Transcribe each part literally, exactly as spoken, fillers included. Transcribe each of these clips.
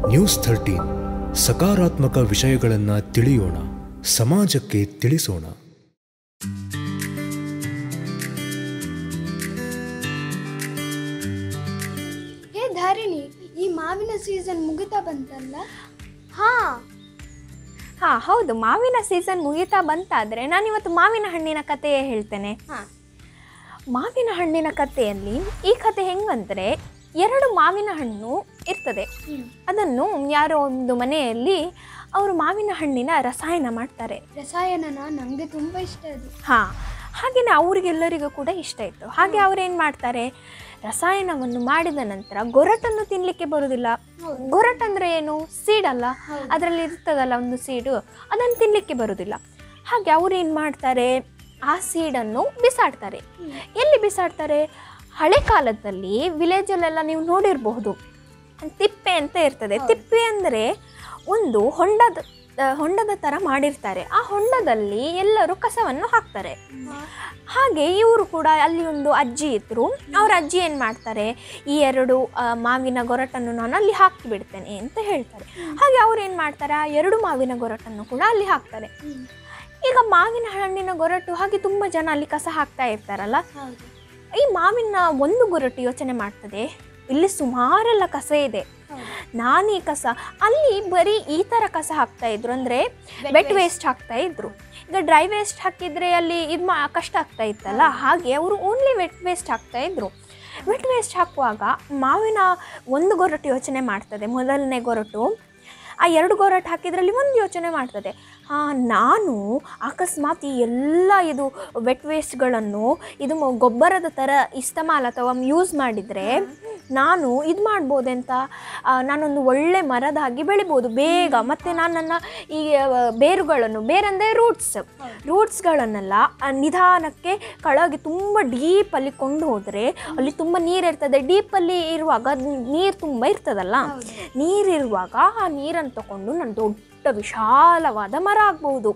News thirteen ಸಕಾರಾತ್ಮಕ ವಿಷಯಗಳನ್ನು ತಿಳಿಯೋಣ, ಸಮಾಜಕ್ಕೆ ತಿಳಿಸೋಣ. ಹೇ ಧಾರಿಣಿ, ಈ ಮಾವಿನ ಸೀಸನ್ ಮುಗಿತಾ ಬಂತಲ್ಲ? ಹಾ ಹಾ ಹೌದು, ಮಾವಿನ ಸೀಸನ್ ಮುಗಿತಾ ಬಂತಾದರೆ ನಾನಿವತ್ತು ಮಾವಿನ ಹಣ್ಣಿನ ಕಥೆಯೇ ಹೇಳ್ತೇನೆ. ಹಾಂ, ಮಾವಿನ ಹಣ್ಣಿನ ಕಥೆಯಲ್ಲಿ ಈ ಕಥೆ ಹೆಂಗಂದರೆ, ಎರಡು ಮಾವಿನ ಹಣ್ಣು ಇರ್ತದೆ. ಅದನ್ನು ಯಾರೋ ಒಂದು ಮನೆಯಲ್ಲಿ ಅವರು ಮಾವಿನ ಹಣ್ಣಿನ ರಸಾಯನ ಮಾಡ್ತಾರೆ. ರಸಾಯನನ ನನಗೆ ತುಂಬ ಇಷ್ಟ ಅದು. ಹಾಂ, ಹಾಗೆಯೇ ಅವರಿಗೆಲ್ಲರಿಗೂ ಕೂಡ ಇಷ್ಟ ಇತ್ತು. ಹಾಗೆ ಅವರೇನು ಮಾಡ್ತಾರೆ, ರಸಾಯನವನ್ನು ಮಾಡಿದ ನಂತರ ಗೊರಟನ್ನು ತಿನ್ನಲಿಕ್ಕೆ ಬರೋದಿಲ್ಲ. ಗೊರಟಂದರೆ ಏನು, ಸೀಡಲ್ಲ, ಅದರಲ್ಲಿ ಇರ್ತದಲ್ಲ ಒಂದು ಸೀಡು, ಅದನ್ನು ತಿನ್ನಲಿಕ್ಕೆ ಬರೋದಿಲ್ಲ. ಹಾಗೆ ಅವರೇನು ಮಾಡ್ತಾರೆ, ಆ ಸೀಡನ್ನು ಬಿಸಾಡ್ತಾರೆ. ಎಲ್ಲಿ ಬಿಸಾಡ್ತಾರೆ? ಹಳೆ ಕಾಲದಲ್ಲಿ ವಿಲೇಜಲ್ಲೆಲ್ಲ ನೀವು ನೋಡಿರಬಹುದು, ತಿಪ್ಪೆ ಅಂತ ಇರ್ತದೆ. ತಿಪ್ಪೆ ಅಂದರೆ ಒಂದು ಹೊಂಡದ ಹೊಂಡದ ಥರ ಮಾಡಿರ್ತಾರೆ. ಆ ಹೊಂಡದಲ್ಲಿ ಎಲ್ಲರೂ ಕಸವನ್ನು ಹಾಕ್ತಾರೆ. ಹಾಗೆ ಇವರು ಕೂಡ, ಅಲ್ಲಿ ಒಂದು ಅಜ್ಜಿ ಇದ್ದರು. ಅವ್ರ ಅಜ್ಜಿ ಏನು ಮಾಡ್ತಾರೆ, ಈ ಎರಡು ಮಾವಿನ ಗೊರಟನ್ನು ನಾನು ಅಲ್ಲಿ ಹಾಕಿಬಿಡ್ತೇನೆ ಅಂತ ಹೇಳ್ತಾರೆ. ಹಾಗೆ ಅವ್ರು ಏನು ಮಾಡ್ತಾರೆ, ಆ ಎರಡು ಮಾವಿನ ಗೊರಟನ್ನು ಕೂಡ ಅಲ್ಲಿ ಹಾಕ್ತಾರೆ. ಈಗ ಮಾವಿನ ಹಣ್ಣಿನ ಗೊರಟು ಹಾಗೆ ತುಂಬ ಜನ ಅಲ್ಲಿ ಕಸ ಹಾಕ್ತಾ ಇರ್ತಾರಲ್ಲ. ಈ ಮಾವಿನ ಒಂದು ಗೊರಟು ಯೋಚನೆ ಮಾಡ್ತದೆ, ಇಲ್ಲಿ ಸುಮಾರೆಲ್ಲ ಕಸ ಇದೆ, ನಾನು ಈ ಕಸ ಅಲ್ಲಿ ಬರೀ ಈ ಥರ ಕಸ ಹಾಕ್ತಾ ಇದ್ರು, ಅಂದರೆ ವೆಟ್ ವೇಸ್ಟ್ ಹಾಕ್ತಾ ಇದ್ರು. ಈಗ ಡ್ರೈ ವೇಸ್ಟ್ ಹಾಕಿದರೆ ಅಲ್ಲಿ ಇದು ಮಾ ಕಷ್ಟ ಆಗ್ತಾ ಇತ್ತಲ್ಲ, ಹಾಗೆ ಅವರು ಓನ್ಲಿ ವೆಟ್ ವೇಸ್ಟ್ ಹಾಕ್ತಾ ಇದ್ರು. ವೆಟ್ ವೇಸ್ಟ್ ಹಾಕುವಾಗ ಮಾವಿನ ಒಂದು ಗೊರಟು ಯೋಚನೆ ಮಾಡ್ತದೆ, ಮೊದಲನೇ ಗೊರಟು. ಆ ಎರಡು ಗೊರಟು ಹಾಕಿದ್ರಲ್ಲಿ ಒಂದು ಯೋಚನೆ ಮಾಡ್ತದೆ, ಹಾಂ, ನಾನು ಅಕಸ್ಮಾತ್ ಈ ಎಲ್ಲ ಇದು ವೆಟ್ ವೇಸ್ಟ್ಗಳನ್ನು ಇದು ಗೊಬ್ಬರದ ಥರ ಇಸ್ತಮಾಲ್ ಅಥವಾ ಯೂಸ್ ಮಾಡಿದರೆ ನಾನು ಇದು ಮಾಡ್ಬೋದೆಂತ, ನಾನೊಂದು ಒಳ್ಳೆ ಮರದಾಗಿ ಬೆಳಿಬೋದು ಬೇಗ. ಮತ್ತು ನಾನು ನನ್ನ ಈ ಬೇರುಗಳನ್ನು, ಬೇರೆಂದರೆ ರೂಟ್ಸ್ ರೂಟ್ಸ್ಗಳನ್ನೆಲ್ಲ ನಿಧಾನಕ್ಕೆ ಕೆಳಗೆ ತುಂಬ ಡೀಪಲ್ಲಿ ಕೊಂಡು ಹೋದರೆ ಅಲ್ಲಿ ತುಂಬ ನೀರಿರ್ತದೆ. ಡೀಪಲ್ಲಿ ಇರುವಾಗ ನೀರು ತುಂಬ ಇರ್ತದಲ್ಲ, ನೀರಿರುವಾಗ ಆ ನೀರನ್ನು ತಗೊಂಡು ನಾನು ದೊಡ್ಡ ವಿಶಾಲವಾದ ಮರ ಆಗ್ಬೋದು.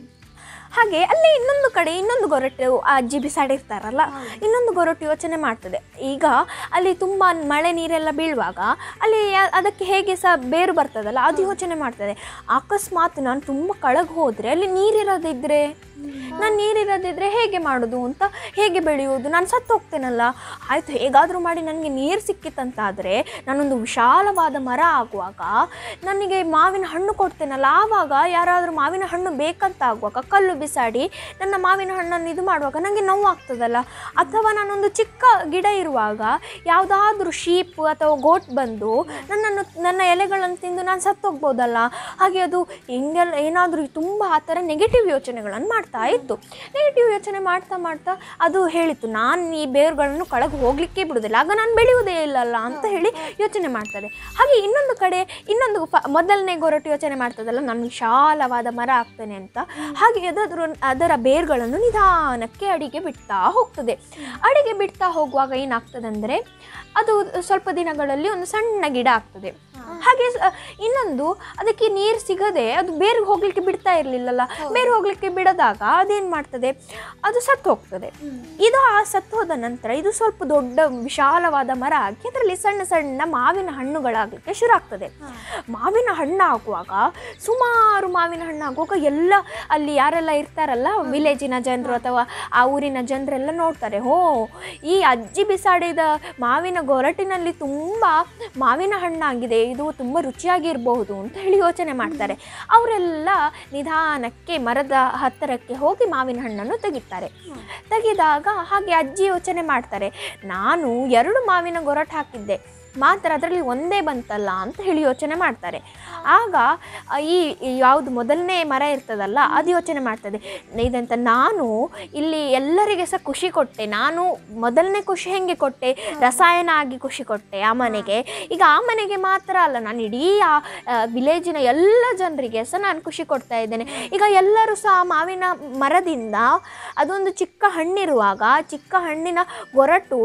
ಹಾಗೆ ಅಲ್ಲಿ ಇನ್ನೊಂದು ಕಡೆ ಇನ್ನೊಂದು ಗೊರಟು ಆ ಅಜ್ಜಿ ಬಿಸಾಡಿರ್ತಾರಲ್ಲ, ಇನ್ನೊಂದು ಗೊರಟು ಯೋಚನೆ ಮಾಡ್ತದೆ. ಈಗ ಅಲ್ಲಿ ತುಂಬ ಮಳೆ ನೀರೆಲ್ಲ ಬೀಳುವಾಗ ಅಲ್ಲಿ ಅದಕ್ಕೆ ಹೇಗೆ ಸಹ ಬೇರು ಬರ್ತದಲ್ಲ, ಅದು ಯೋಚನೆ ಮಾಡ್ತದೆ, ಅಕಸ್ಮಾತ್ ನಾನು ತುಂಬ ಕೆಳಗೆ ಹೋದರೆ ಅಲ್ಲಿ ನೀರಿರೋದಿದ್ರೆ, ನಾನು ನೀರಿರೋದಿದ್ರೆ ಹೇಗೆ ಮಾಡೋದು ಅಂತ, ಹೇಗೆ ಬೆಳೆಯೋದು, ನಾನು ಸತ್ತು ಹೋಗ್ತೇನಲ್ಲ. ಆಯಿತು, ಹೇಗಾದರೂ ಮಾಡಿ ನನಗೆ ನೀರು ಸಿಕ್ಕಿತ್ತಂತಾದರೆ ನಾನೊಂದು ವಿಶಾಲವಾದ ಮರ ಆಗುವಾಗ ನನಗೆ ಮಾವಿನ ಹಣ್ಣು ಕೊಡ್ತೇನಲ್ಲ, ಆವಾಗ ಯಾರಾದರೂ ಮಾವಿನ ಹಣ್ಣು ಬೇಕಂತ ಆಗುವಾಗ ಕಲ್ಲು ಬಿಸಾಡಿ ನನ್ನ ಮಾವಿನ ಹಣ್ಣನ್ನು ಇದು ಮಾಡುವಾಗ ನನಗೆ ನೋವಾಗ್ತದಲ್ಲ. ಅಥವಾ ನಾನೊಂದು ಚಿಕ್ಕ ಗಿಡ ಇರುವಾಗ ಯಾವುದಾದ್ರೂ ಶೀಪ್ ಅಥವಾ ಗೋಟ್ ಬಂದು ನನ್ನನ್ನು ನನ್ನ ಎಲೆಗಳನ್ನು ತಿಂದು ನಾನು ಸತ್ತೋಗ್ಬೋದಲ್ಲ. ಹಾಗೆ ಅದು ಹಿಂಗೆಲ್ಲ ಏನಾದರೂ ತುಂಬ ಆ ಥರ ನೆಗೆಟಿವ್ ಯೋಚನೆಗಳನ್ನು ಮಾಡ್ತಾ ಇತ್ತು. ನೆಗೆಟಿವ್ ಯೋಚನೆ ಮಾಡ್ತಾ ಮಾಡ್ತಾ ಅದು ಹೇಳಿತ್ತು, ನಾನು ಈ ಬೇರುಗಳನ್ನು ಕೆಳಗೆ ಹೋಗಲಿಕ್ಕೆ ಬಿಡೋದಿಲ್ಲ, ಆಗ ನಾನು ಬೆಳೆಯುವುದೇ ಇಲ್ಲಲ್ಲ ಅಂತ ಹೇಳಿ ಯೋಚನೆ ಮಾಡ್ತದೆ. ಹಾಗೆ ಇನ್ನೊಂದು ಕಡೆ ಇನ್ನೊಂದು ಫ ಮೊದಲನೇ ಗೊರಟು ಯೋಚನೆ ಮಾಡ್ತದಲ್ಲ, ನಾನು ವಿಶಾಲವಾದ ಮರ ಆಗ್ತೇನೆ ಅಂತ. ಹಾಗೆ ಅದಾದರೂ ಅದರ ಬೇರುಗಳನ್ನು ನಿಧಾನಕ್ಕೆ ಅಡಿಗೆ ಬಿಡ್ತಾ ಹೋಗ್ತದೆ. ಅಡಿಗೆ ಬಿಡ್ತಾ ಹೋಗುವಾಗ ಏನಾಗ್ತದೆ ಅಂದರೆ, ಅದು ಸ್ವಲ್ಪ ದಿನಗಳಲ್ಲಿ ಒಂದು ಸಣ್ಣ ಗಿಡ ಆಗ್ತದೆ. ಹಾಗೆ ಇನ್ನೊಂದು, ಅದಕ್ಕೆ ನೀರು ಸಿಗದೆ ಅದು ಬೇರೆ ಹೋಗ್ಲಿಕ್ಕೆ ಬಿಡ್ತಾ ಇರಲಿಲ್ಲಲ್ಲ, ಬೇರೆ ಹೋಗ್ಲಿಕ್ಕೆ ಬಿಡದಾಗ ಅದೇನು ಮಾಡ್ತದೆ, ಅದು ಸತ್ತು ಹೋಗ್ತದೆ. ಇದು ಆ ಸತ್ತು ಹೋದ ನಂತರ ಇದು ಸ್ವಲ್ಪ ದೊಡ್ಡ ವಿಶಾಲವಾದ ಮರ ಆಗಿ ಅದರಲ್ಲಿ ಸಣ್ಣ ಸಣ್ಣ ಮಾವಿನ ಹಣ್ಣುಗಳಾಗಲಿಕ್ಕೆ ಶುರು ಆಗ್ತದೆ. ಮಾವಿನ ಹಣ್ಣು ಆಗುವಾಗ, ಸುಮಾರು ಮಾವಿನ ಹಣ್ಣು ಆಗುವಾಗ ಎಲ್ಲ ಅಲ್ಲಿ ಯಾರೆಲ್ಲ ಇರ್ತಾರಲ್ಲ, ವಿಲೇಜಿನ ಜನರು ಅಥವಾ ಆ ಊರಿನ ಜನರೆಲ್ಲ ನೋಡ್ತಾರೆ, ಹೋ, ಈ ಅಜ್ಜಿ ಬಿಸಾಡಿದ ಮಾವಿನ ಗೊರಟಿನಲ್ಲಿ ತುಂಬ ಮಾವಿನ ಹಣ್ಣಾಗಿದೆ, ಇದು ತುಂಬ ರುಚಿಯಾಗಿರಬಹುದು ಅಂತ ಹೇಳಿ ಯೋಚನೆ ಮಾಡ್ತಾರೆ. ಅವರೆಲ್ಲ ನಿಧಾನಕ್ಕೆ ಮರದ ಹತ್ತಿರಕ್ಕೆ ಹೋಗಿ ಮಾವಿನ ಹಣ್ಣನ್ನು ತೆಗಿತಾರೆ. ತೆಗೆದಾಗ ಹಾಗೆ ಅಜ್ಜಿ ಯೋಚನೆ ಮಾಡ್ತಾರೆ, ನಾನು ಎರಡು ಮಾವಿನ ಗೊರಟು ಹಾಕಿದ್ದೆ, ಮಾತ್ರ ಅದರಲ್ಲಿ ಒಂದೇ ಬಂತಲ್ಲ ಅಂತ ಹೇಳಿ ಯೋಚನೆ ಮಾಡ್ತಾರೆ. ಆಗ ಈ ಯಾವುದು ಮೊದಲನೇ ಮರ ಇರ್ತದಲ್ಲ, ಅದು ಯೋಚನೆ ಮಾಡ್ತದೆ, ಇದಂತ ನಾನು ಇಲ್ಲಿ ಎಲ್ಲರಿಗೆ ಸಹ ಖುಷಿ ಕೊಟ್ಟೆ, ನಾನು ಮೊದಲನೇ ಖುಷಿ ಹೆಂಗೆ ಕೊಟ್ಟೆ, ರಸಾಯನ ಆಗಿ ಖುಷಿ ಕೊಟ್ಟೆ ಆ ಮನೆಗೆ. ಈಗ ಆ ಮನೆಗೆ ಮಾತ್ರ ಅಲ್ಲ, ನಾನು ಇಡೀ ಆ ವಿಲೇಜಿನ ಎಲ್ಲ ಜನರಿಗೆ ಸಹ ನಾನು ಖುಷಿ ಕೊಡ್ತಾ ಇದ್ದೇನೆ. ಈಗ ಎಲ್ಲರೂ ಸಹ ಮಾವಿನ ಮರದಿಂದ ಅದೊಂದು ಚಿಕ್ಕ ಹಣ್ಣಿರುವಾಗ ಚಿಕ್ಕ ಹಣ್ಣಿನ ಗೊರಟು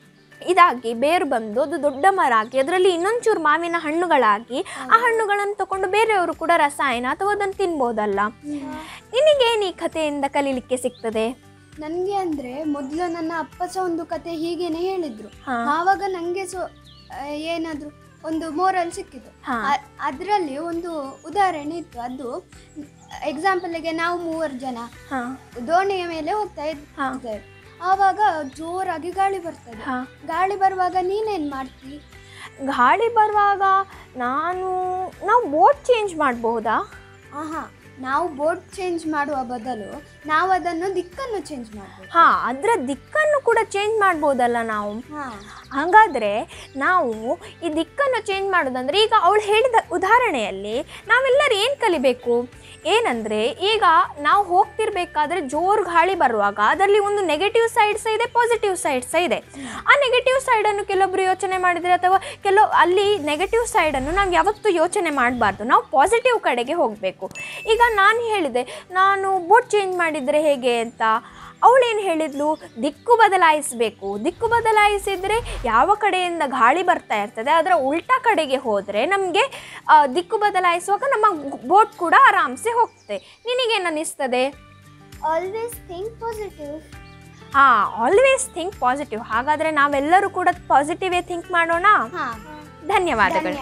ಇದಾಗಿ ಬೇರು ಬಂದು ಅದು ದೊಡ್ಡ ಮರ ಆಗಿ ಅದರಲ್ಲಿ ಇನ್ನೊಂಚೂರು ಮಾವಿನ ಹಣ್ಣುಗಳಾಗಿ ಆ ಹಣ್ಣುಗಳನ್ನು ತಗೊಂಡು ಬೇರೆಯವರು ಕೂಡ ರಸಾಯನ ಅಥವಾ ಅದನ್ನು ತಿನ್ಬೋದಲ್ಲ. ನಿನಗೇನು ಈ ಕಥೆಯಿಂದ ಕಲೀಲಿಕ್ಕೆ ಸಿಗ್ತದೆ? ನನಗೆ ಅಂದರೆ ಮೊದಲು ನನ್ನ ಅಪ್ಪ ಸಹ ಒಂದು ಕತೆ ಹೀಗೇನೆ ಹೇಳಿದರು. ಆವಾಗ ನನಗೆ ಸೊ ಏನಾದರೂ ಒಂದು ಮೋರಲ್ ಸಿಕ್ಕಿತು. ಹಾ. ಅದರಲ್ಲಿ ಒಂದು ಉದಾಹರಣೆ ಇತ್ತು. ಅದು ಎಕ್ಸಾಂಪಲ್ಗೆ ನಾವು ಮೂವರು ಜನ ಹಾ ದೋಣಿಯ ಮೇಲೆ ಹೋಗ್ತಾ ಇದ್ದೇವೆ. ಆವಾಗ ಜೋರಾಗಿ ಗಾಳಿ ಬರ್ತದೆ. ಹಾ. ಗಾಳಿ ಬರುವಾಗ ನೀನೇನು ಮಾಡ್ತಿ? ಗಾಳಿ ಬರುವಾಗ ನಾನು ನಾವು ಬೋಟ್ ಚೇಂಜ್ ಮಾಡಬಹುದಾ? ಆಹಾ, ನಾವು ಬೋಟ್ ಚೇಂಜ್ ಮಾಡುವ ಬದಲು ನಾವು ಅದನ್ನು ದಿಕ್ಕನ್ನು ಚೇಂಜ್ ಮಾಡ್ಬೋದು. ಹಾ, ಅದರ ದಿಕ್ಕನ್ನು ಕೂಡ ಚೇಂಜ್ ಮಾಡ್ಬೋದಲ್ಲ ನಾವು. ಹಾಂ, ಹಾಗಾದರೆ ನಾವು ಈ ದಿಕ್ಕನ್ನು ಚೇಂಜ್ ಮಾಡೋದಂದರೆ, ಈಗ ಅವಳು ಹೇಳಿದ ಉದಾಹರಣೆಯಲ್ಲಿ ನಾವೆಲ್ಲರೂ ಏನು ಕಲಿಬೇಕು ಏನಂದರೆ, ಈಗ ನಾವು ಹೋಗ್ತಿರ್ಬೇಕಾದ್ರೆ ಜೋರು ಗಾಳಿ ಬರುವಾಗ ಅದರಲ್ಲಿ ಒಂದು ನೆಗೆಟಿವ್ ಸೈಡ್ಸ್ ಇದೆ, ಪಾಸಿಟಿವ್ ಸೈಡ್ಸ್ ಇದೆ. ಆ ನೆಗೆಟಿವ್ ಸೈಡನ್ನು ಕೆಲವೊಬ್ಬರು ಯೋಚನೆ ಮಾಡಿದರೆ, ಅಥವಾ ಕೆಲವು ಅಲ್ಲಿ ನೆಗೆಟಿವ್ ಸೈಡನ್ನು ನಾವು ಯಾವತ್ತೂ ಯೋಚನೆ ಮಾಡಬಾರ್ದು, ನಾವು ಪಾಸಿಟಿವ್ ಕಡೆಗೆ ಹೋಗಬೇಕು. ಈಗ ನಾನು ಹೇಳಿದೆ ನಾನು ಬೋಟ್ ಚೇಂಜ್ ಮಾಡಿದರೆ ಹೇಗೆ ಅಂತ. ಅವಳೇನು ಹೇಳಿದ್ಲು, ದಿಕ್ಕು ಬದಲಾಯಿಸಬೇಕು. ದಿಕ್ಕು ಬದಲಾಯಿಸಿದರೆ ಯಾವ ಕಡೆಯಿಂದ ಗಾಳಿ ಬರ್ತಾ ಇರ್ತದೆ ಅದರ ಉಲ್ಟಾ ಕಡೆಗೆ ಹೋದರೆ ನಮಗೆ ದಿಕ್ಕು ಬದಲಾಯಿಸುವಾಗ ನಮ್ಮ ಬೋಟ್ ಕೂಡ ಆರಾಮ್ಸೆ ಹೋಗ್ತದೆ. ನಿನಗೇನು ಅನ್ನಿಸ್ತದೆ? Always think positive. ಹಾಂ, ಆಲ್ವೇಸ್ ಥಿಂಕ್ ಪಾಸಿಟಿವ್. ಹಾಗಾದರೆ ನಾವೆಲ್ಲರೂ ಕೂಡ ಪಾಸಿಟಿವೇ ಥಿಂಕ್ ಮಾಡೋಣ. ಹಾಂ, ಧನ್ಯವಾದಗಳು.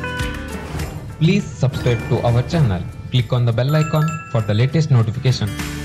Please subscribe to our channel. Click on the bell icon for the latest notification.